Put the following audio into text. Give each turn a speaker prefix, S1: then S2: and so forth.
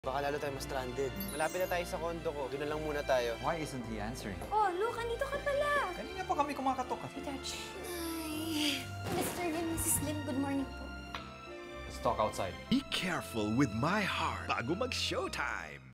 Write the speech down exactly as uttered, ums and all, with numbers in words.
S1: Baka lalo tayo ma-stranded. Malapit na tayo sa condo ko. Doon na lang muna tayo.
S2: Why isn't he answering?
S3: Oh, look, andito ka pala.
S2: Kanina pa kami kumakatok.
S3: Touch. Ay, Mister Lim, Missus Lim, good morning po.
S2: Let's talk outside.
S4: Be careful with my heart bago mag-showtime.